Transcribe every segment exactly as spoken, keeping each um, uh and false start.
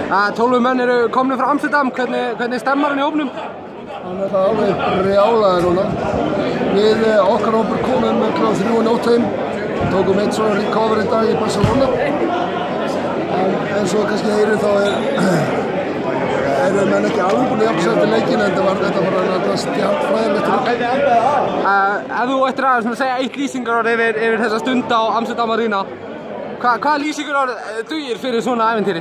tólf menn eru komnir frá Amsterdam, hvernig, hvernig stemmar hann í hópnum? Hann er það alveg brjálaður núna. Við okkar hópur komum klukkan þrjú og nótt heim, tókum eitt svona recovery dag í Barcelona. En eins og kannski heyrir þá er eru menn ekki alveg búin að jafna sig eftir leikinn, en þetta var þetta var náttúrulega stjarnfræðilegt rugl. Ef þú ættir að segja eitt lýsingarorð yfir, yfir þessa stund á Amsterdam Arena, hva, hvaða lýsingarorð dugir fyrir svona ævintýri?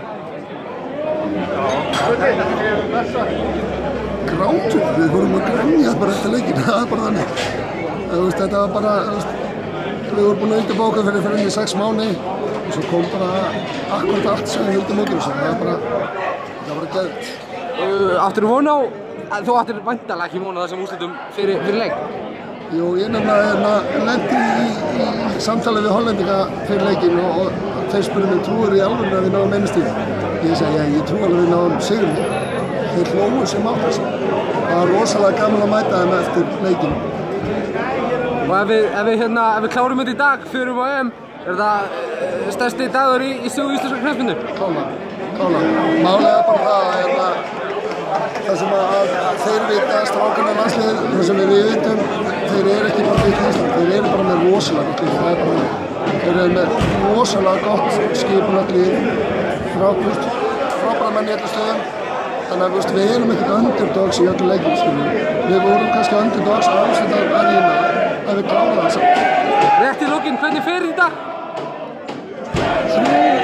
Grátur, við vorum að grænja bara eftir leikinn, það er bara þannig. Veist, þetta var bara, veist, við vorum búin að undirbóka fyrir fyrir inn í sex mánuði og svo kom bara akkurat allt sem við höldum út úr þessu. Það var bara, það var bara geðvægt. Áttirðu von á, þú áttir væntanlega ekki von á þessum úrslitum fyrir, fyrir leik? Jú, ég nefnilega lenti í, í, í samtali við Hollendinga fyrir leikinn og, og þeir spurðu mig, trúir í alveg að við náum einu stíð? Ég segi, ég, ég trú alveg að við náum sigurinn. Þeir hlóðu sem átt þessu. Það var rosalega gaman að mæta þeim eftir leikinn. Og ef við, ef við, hérna, ef við klárum þetta í dag, förum á E M, er það uh, stærsti dagur í, í sögu íslenskrar knattspyrnu? Klálega, klálega. Málið er bara það að hérna, það sem að, að þeir vita strákarnir landsliðið, það sem við vitum, þeir eru ekki bara fyrir Ísland, þeir eru bara með rosalega gott lið, það er bara það. Þeir eru með rosalega gott skipulagt lið, frábært, frábæra menn í öllu stöðum. Þannig að veist, við erum ekkert underdogs í öllu leikjum, skiljum. Við vorum kannski underdogs á Amsterdam Arena ef við klárum það samt. Rétt í lokin, hvernig fer þetta? Þrjú